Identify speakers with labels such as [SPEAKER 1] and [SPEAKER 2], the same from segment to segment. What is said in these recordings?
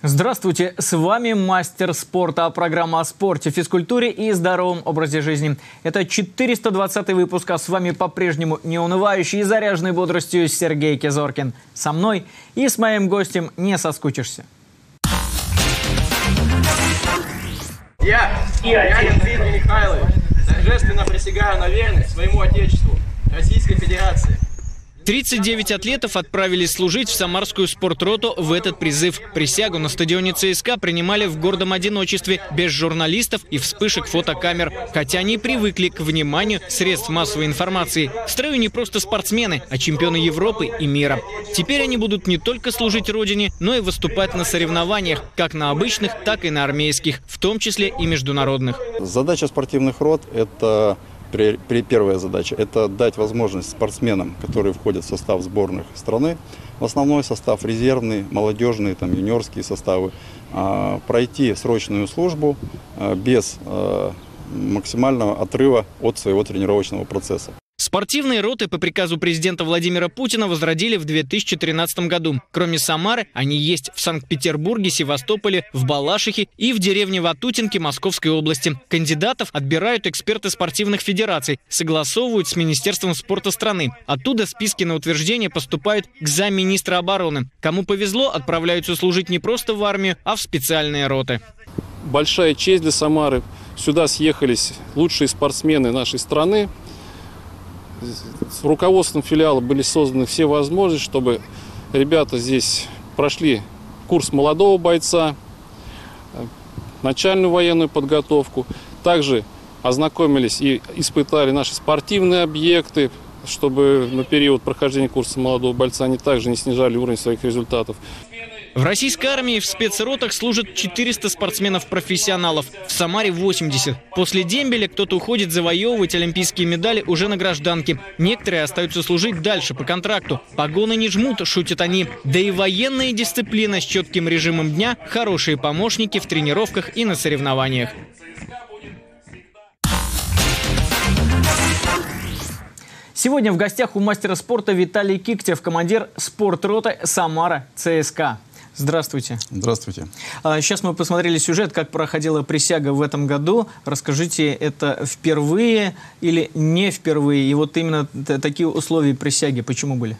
[SPEAKER 1] Здравствуйте, с вами мастер спорта, программа о спорте, физкультуре и здоровом образе жизни. Это 420-й выпуск, а с вами по-прежнему неунывающий и заряженный бодростью Сергей Кизоркин. Со мной и с моим гостем не соскучишься.
[SPEAKER 2] Я Дмитрий Михайлович, торжественно присягаю на верность своему Отечеству, Российской Федерации.
[SPEAKER 1] 39 атлетов отправились служить в Самарскую спортроту в этот призыв. Присягу на стадионе ЦСКА принимали в гордом одиночестве, без журналистов и вспышек фотокамер. Хотя они привыкли к вниманию средств массовой информации. В строю не просто спортсмены, а чемпионы Европы и мира. Теперь они будут не только служить родине, но и выступать на соревнованиях, как на обычных, так и на армейских, в том числе и международных.
[SPEAKER 3] Задача спортивных рот – это... Первая задача – это дать возможность спортсменам, которые входят в состав сборных страны, в основной состав резервный, молодежные, юниорские составы, пройти срочную службу без максимального отрыва от своего тренировочного процесса.
[SPEAKER 1] Спортивные роты по приказу президента Владимира Путина возродили в 2013 году. Кроме Самары, они есть в Санкт-Петербурге, Севастополе, в Балашихе и в деревне Ватутинки Московской области. Кандидатов отбирают эксперты спортивных федераций, согласовывают с Министерством спорта страны. Оттуда списки на утверждение поступают к замминистра обороны. Кому повезло, отправляются служить не просто в армию, а в специальные роты.
[SPEAKER 4] Большая честь для Самары. Сюда съехались лучшие спортсмены нашей страны. С руководством филиала были созданы все возможности, чтобы ребята здесь прошли курс молодого бойца, начальную военную подготовку. Также ознакомились и испытали наши спортивные объекты, чтобы на период прохождения курса молодого бойца они также не снижали уровень своих результатов.
[SPEAKER 1] В российской армии в спецротах служат 400 спортсменов-профессионалов, в Самаре 80. После дембеля кто-то уходит завоевывать олимпийские медали уже на гражданке. Некоторые остаются служить дальше по контракту. Погоны не жмут, шутят они. Да и военная дисциплина с четким режимом дня – хорошие помощники в тренировках и на соревнованиях. Сегодня в гостях у мастера спорта Виталий Киктев, командир спортроты Самара ЦСКА. Здравствуйте.
[SPEAKER 3] Здравствуйте.
[SPEAKER 1] Сейчас мы посмотрели сюжет, как проходила присяга в этом году. Расскажите, это впервые или не впервые? И вот именно такие условия присяги почему были?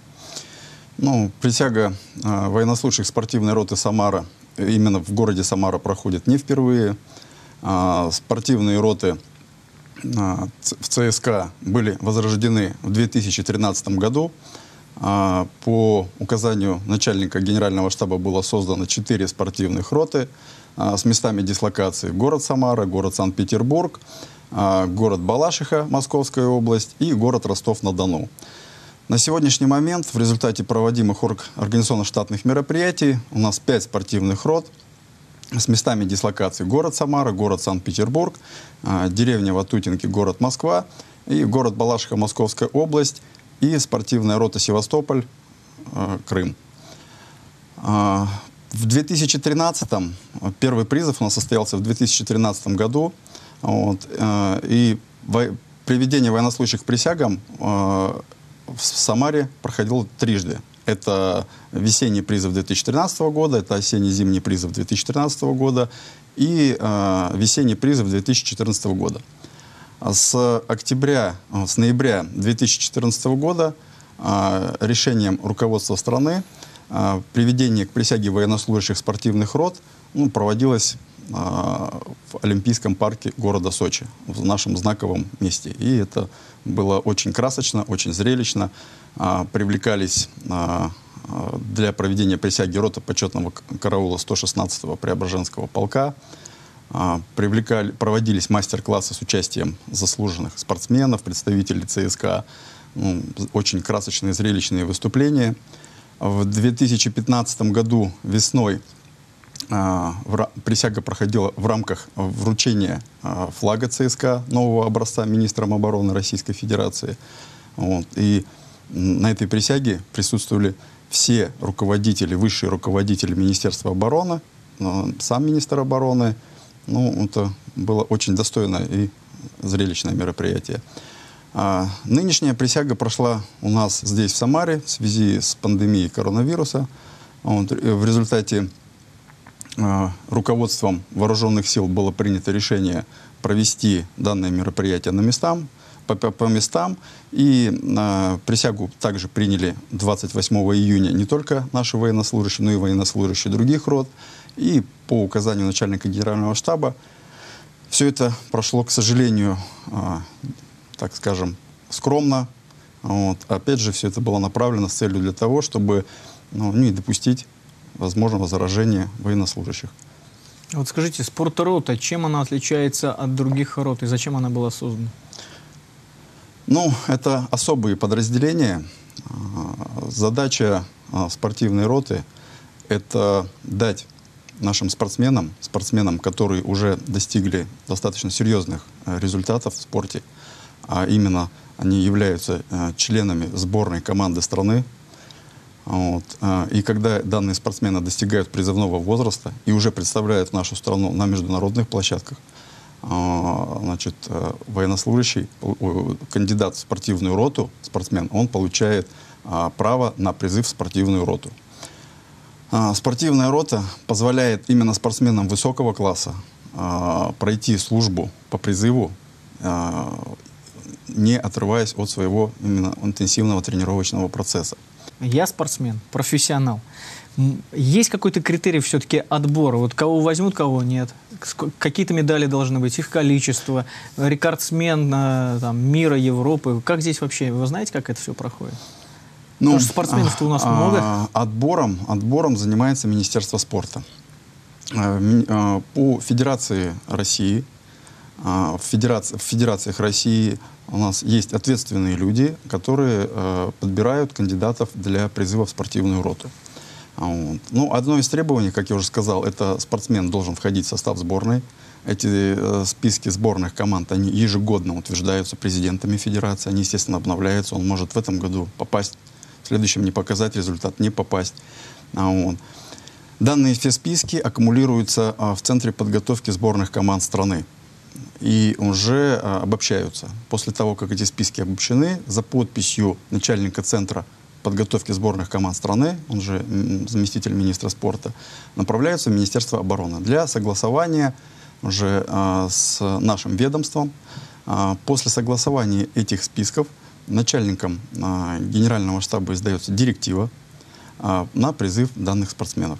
[SPEAKER 3] Присяга военнослужащих спортивной роты Самара именно в городе Самара проходит не впервые. Спортивные роты в ЦСКА были возрождены в 2013 году. По указанию начальника генерального штаба было создано 4 спортивных роты с местами дислокации: город Самара, город Санкт-Петербург, город Балашиха, Московская область и город Ростов-на-Дону. На сегодняшний момент в результате проводимых организационно-штатных мероприятий у нас 5 спортивных рот с местами дислокации: город Самара, город Санкт-Петербург, деревня Ватутинки, город Москва и город Балашиха, Московская область, и спортивная рота Севастополь, Крым. В 2013-м, первый призыв у нас состоялся в 2013 году, и приведение военнослужащих к присягам в Самаре проходило трижды. Это весенний призыв 2013 года, это осенне-зимний призыв 2013 года и весенний призыв 2014 года. С ноября 2014 года решением руководства страны приведение к присяге военнослужащих спортивных рот проводилось в Олимпийском парке города Сочи, в нашем знаковом месте. И это было очень красочно, очень зрелищно. Привлекались для проведения присяги роты почетного караула 116-го Преображенского полка. Проводились мастер-классы с участием заслуженных спортсменов, представителей ЦСКА. Очень красочные, зрелищные выступления. В 2015 году весной присяга проходила в рамках вручения флага ЦСКА нового образца министром обороны Российской Федерации. И на этой присяге присутствовали все руководители, высшие руководители Министерства обороны, сам министр обороны. Это было очень достойное и зрелищное мероприятие. Нынешняя присяга прошла у нас здесь, в Самаре, в связи с пандемией коронавируса. В результате руководством вооруженных сил было принято решение провести данное мероприятие по местам. И присягу также приняли 28 июня не только наши военнослужащие, но и военнослужащие других рот. И по указанию начальника генерального штаба все это прошло, к сожалению, так скажем, скромно. Вот. Опять же, все это было направлено с целью для того, чтобы не допустить возможного заражения военнослужащих.
[SPEAKER 1] Вот скажите, спортрота, чем она отличается от других рот и зачем она была создана?
[SPEAKER 3] Это особые подразделения. Задача спортивной роты – это дать нашим спортсменам, которые уже достигли достаточно серьезных результатов в спорте, а именно они являются членами сборной команды страны. И когда данные спортсмены достигают призывного возраста и уже представляют нашу страну на международных площадках, военнослужащий, кандидат в спортивную роту, спортсмен, он получает право на призыв в спортивную роту. Спортивная рота позволяет именно спортсменам высокого класса пройти службу по призыву, не отрываясь от своего именно интенсивного тренировочного процесса.
[SPEAKER 1] Я спортсмен, профессионал. Есть какой-то критерий все-таки отбора? Вот кого возьмут, кого нет? Какие-то медали должны быть, их количество, рекордсмен мира, Европы. Как здесь вообще? Вы знаете, как это все проходит? Потому что спортсменов-то у нас много.
[SPEAKER 3] Отбором занимается Министерство спорта. По Федерации России, в федерациях России у нас есть ответственные люди, которые подбирают кандидатов для призыва в спортивную роту. Одно из требований, как я уже сказал, это спортсмен должен входить в состав сборной. Эти списки сборных команд, они ежегодно утверждаются президентами федерации, они, естественно, обновляются. Он может в этом году попасть, в следующем не показать результат, не попасть. Данные все списки аккумулируются в Центре подготовки сборных команд страны и уже обобщаются. После того, как эти списки обобщены, за подписью начальника Центра подготовки сборных команд страны, он же заместитель министра спорта, направляются в Министерство обороны для согласования уже с нашим ведомством. После согласования этих списков начальником генерального штаба издается директива на призыв данных спортсменов.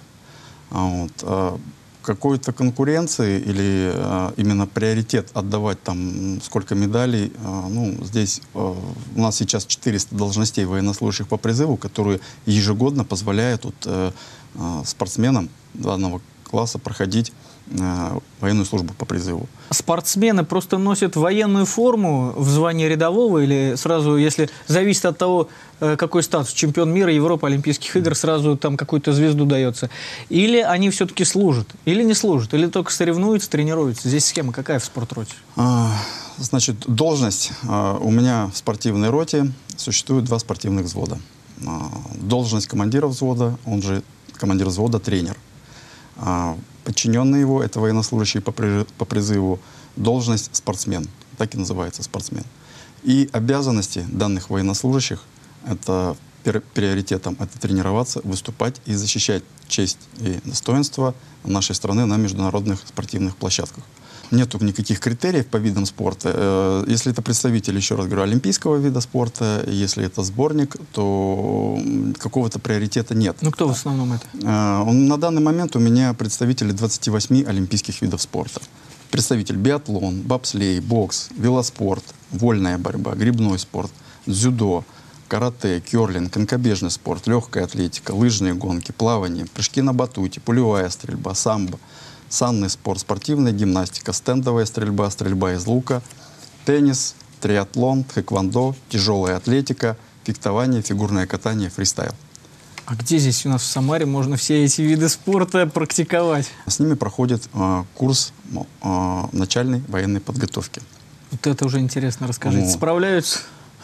[SPEAKER 3] Какой-то конкуренции или именно приоритет отдавать сколько медалей, здесь у нас сейчас 400 должностей военнослужащих по призыву, которые ежегодно позволяют спортсменам данного класса проходить военную службу по призыву.
[SPEAKER 1] Спортсмены просто носят военную форму в звании рядового или сразу, если зависит от того, какой статус, чемпион мира, Европы, Олимпийских игр, сразу там какую-то звезду дается? Или они все-таки служат, или не служат, или только соревнуются, тренируются? Здесь схема какая в спортроте?
[SPEAKER 3] Должность у меня в спортивной роте существует 2 спортивных взвода. Должность командира взвода, он же командир взвода, тренер. Подчиненный его, это военнослужащий по призыву, должность спортсмен, так и называется спортсмен. И обязанности данных военнослужащих, это приоритетом, это тренироваться, выступать и защищать честь и достоинство нашей страны на международных спортивных площадках. Нету никаких критериев по видам спорта. Если это представитель, еще раз говорю, олимпийского вида спорта, если это сборник, то какого-то приоритета нет.
[SPEAKER 1] Кто в основном это?
[SPEAKER 3] На данный момент у меня представители 28 олимпийских видов спорта. Представитель биатлон, бобслей, бокс, велоспорт, вольная борьба, гребной спорт, дзюдо, карате, керлинг, конькобежный спорт, легкая атлетика, лыжные гонки, плавание, прыжки на батуте, пулевая стрельба, самбо, санный спорт, спортивная гимнастика, стендовая стрельба, стрельба из лука, теннис, триатлон, тхэквондо, тяжелая атлетика, фехтование, фигурное катание, фристайл.
[SPEAKER 1] А где здесь у нас в Самаре можно все эти виды спорта практиковать?
[SPEAKER 3] С ними проходит курс начальной военной подготовки.
[SPEAKER 1] Вот это уже интересно, расскажите. Справляются?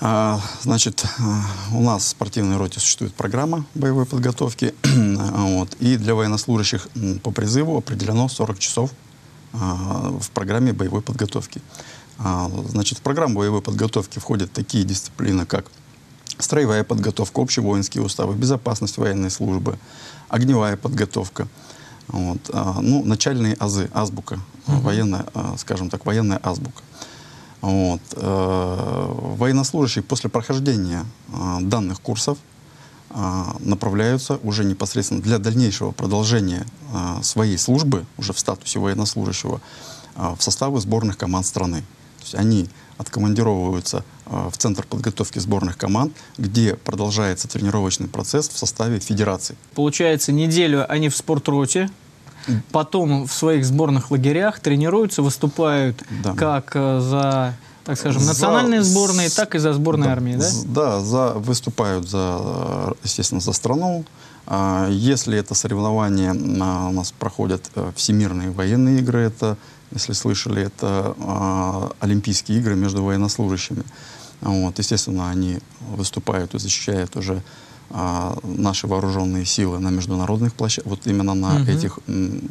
[SPEAKER 3] У нас в спортивной роте существует программа боевой подготовки, и для военнослужащих по призыву определено 40 часов в программе боевой подготовки. В программу боевой подготовки входят такие дисциплины, как строевая подготовка, общевоинские уставы, безопасность военной службы, огневая подготовка, Вот, ну, начальные азы, азбука, военная, скажем так, военная азбука. Вот, военнослужащие после прохождения данных курсов направляются уже непосредственно для дальнейшего продолжения своей службы, уже в статусе военнослужащего, в составы сборных команд страны. То есть они откомандировываются в Центр подготовки сборных команд, где продолжается тренировочный процесс в составе федерации.
[SPEAKER 1] Получается, неделю они в спортроте, потом в своих сборных лагерях тренируются, выступают как за, так скажем, национальные сборные, так и за сборные армии, да?
[SPEAKER 3] Да, выступают, естественно, за страну. Если это соревнования, у нас проходят всемирные военные игры, это, если слышали, это Олимпийские игры между военнослужащими. Вот, естественно, они выступают и защищают уже наши вооруженные силы на международных площадках, вот именно на этих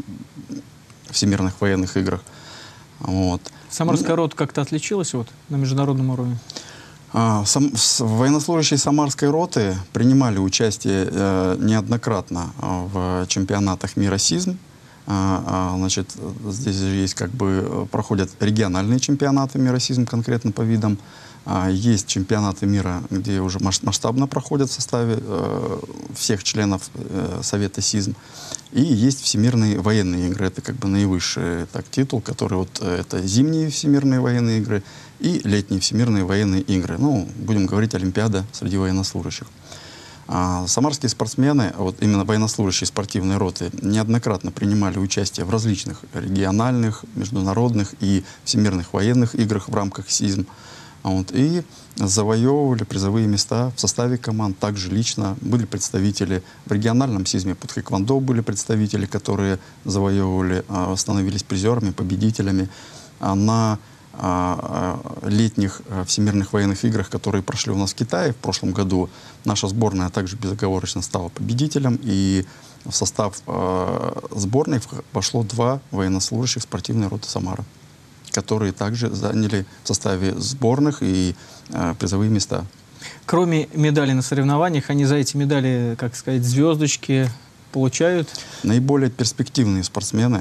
[SPEAKER 3] всемирных военных играх. Вот.
[SPEAKER 1] Самарская рота как-то отличилась вот, на международном уровне?
[SPEAKER 3] Военнослужащие Самарской роты принимали участие неоднократно в чемпионатах мира СИЗМ. Значит, здесь же есть проходят региональные чемпионаты мира СИЗМ конкретно по видам. Есть чемпионаты мира, где уже масштабно проходят в составе всех членов Совета СИЗМ. И есть всемирные военные игры. Это наивысший титул, который это зимние всемирные военные игры и летние всемирные военные игры. Ну, будем говорить, Олимпиада среди военнослужащих. Самарские спортсмены, именно военнослужащие спортивной роты, неоднократно принимали участие в различных региональных, международных и всемирных военных играх в рамках СИЗМ. И завоевывали призовые места в составе команд. Также лично были представители в региональном СИЗМе под хэквондо, были представители, которые завоевывали, становились призерами, победителями. На летних всемирных военных играх, которые прошли у нас в Китае в прошлом году, наша сборная также безоговорочно стала победителем. И в состав сборной вошло 2 военнослужащих спортивной роты «Самара», которые также заняли в составе сборных и призовые места.
[SPEAKER 1] Кроме медалей на соревнованиях, они за эти медали, как сказать, звездочки получают?
[SPEAKER 3] Наиболее перспективные спортсмены,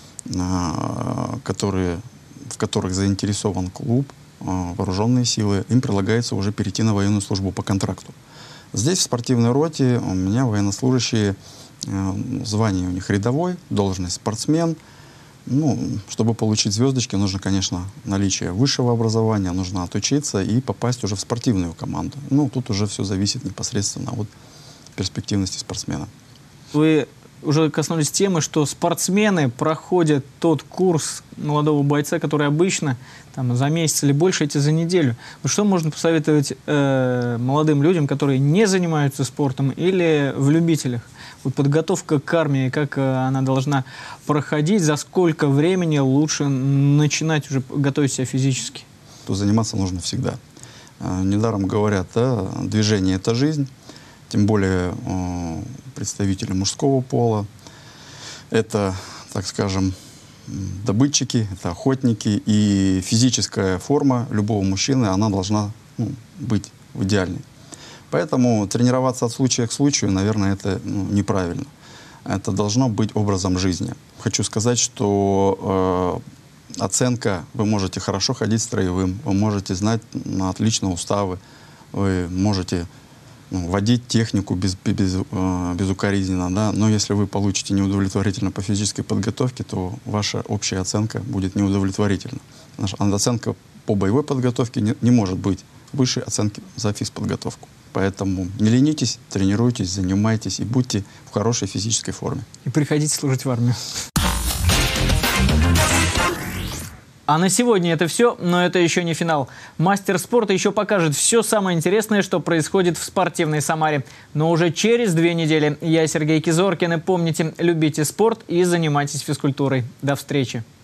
[SPEAKER 3] в которых заинтересован клуб, вооруженные силы, им предлагается уже перейти на военную службу по контракту. Здесь в спортивной роте у меня военнослужащие, звание у них рядовой, должность спортсмен. Ну, чтобы получить звездочки, нужно, конечно, наличие высшего образования, нужно отучиться и попасть уже в спортивную команду. Ну, тут уже все зависит непосредственно от перспективности спортсмена.
[SPEAKER 1] Вы уже коснулись темы, что спортсмены проходят тот курс молодого бойца, который обычно за месяц или больше, эти за неделю. Вот что можно посоветовать молодым людям, которые не занимаются спортом или в любителях? Вот подготовка к армии, как она должна проходить, за сколько времени лучше начинать уже готовить себя физически?
[SPEAKER 3] То заниматься нужно всегда. Недаром говорят, движение – это жизнь. Тем более представители мужского пола. Это, так скажем, добытчики, это охотники. И физическая форма любого мужчины, она должна быть идеальной. Поэтому тренироваться от случая к случаю, наверное, это неправильно. Это должно быть образом жизни. Хочу сказать, что оценка, вы можете хорошо ходить строевым, вы можете знать отлично уставы, вы можете водить технику безукоризненно, да? Но если вы получите неудовлетворительно по физической подготовке, то ваша общая оценка будет неудовлетворительна. Наша оценка по боевой подготовке не может быть выше оценки за физподготовку. Поэтому не ленитесь, тренируйтесь, занимайтесь и будьте в хорошей физической форме.
[SPEAKER 1] И приходите служить в армию. А на сегодня это все, но это еще не финал. Мастер спорта еще покажет все самое интересное, что происходит в спортивной Самаре. Но уже через 2 недели. Я Сергей Кизоркин. И помните, любите спорт и занимайтесь физкультурой. До встречи.